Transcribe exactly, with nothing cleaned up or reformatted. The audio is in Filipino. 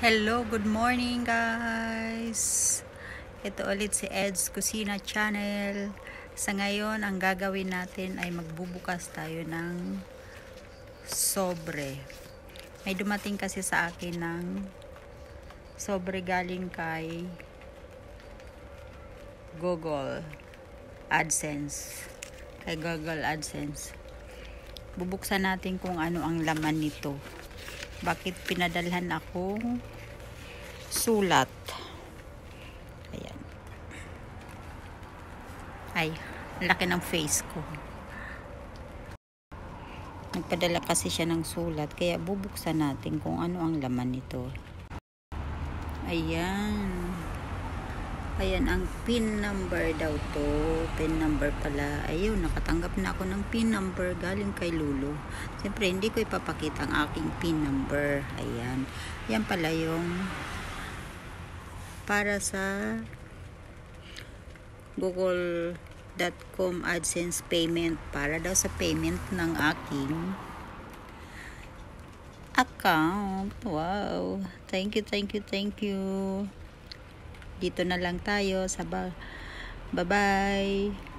Hello, good morning guys. Ito ulit si Ed's Kusina Channel. Sa ngayon, ang gagawin natin ay magbubukas tayo ng sobre. May dumating kasi sa akin ng sobre galing kay Google AdSense. Kay Google AdSense. Bubuksan natin kung ano ang laman nito. Bakit pinadalhan akong sulat. Ayan. Ay, laki ng face ko. Nagpadala kasi siya ng sulat, kaya bubuksan natin kung ano ang laman nito. Ayan. Ayan ang pin number daw to. Pin number pala. Ayun, nakatanggap na ako ng pin number galing kay Lolo. Siyempre, hindi ko ipapakita ang aking pin number. Ayan. Yan pala yung para sa google dot com AdSense payment. Para daw sa payment ng aking account. Wow. Thank you, thank you, thank you. Dito na lang tayo sa ba. Bye-bye.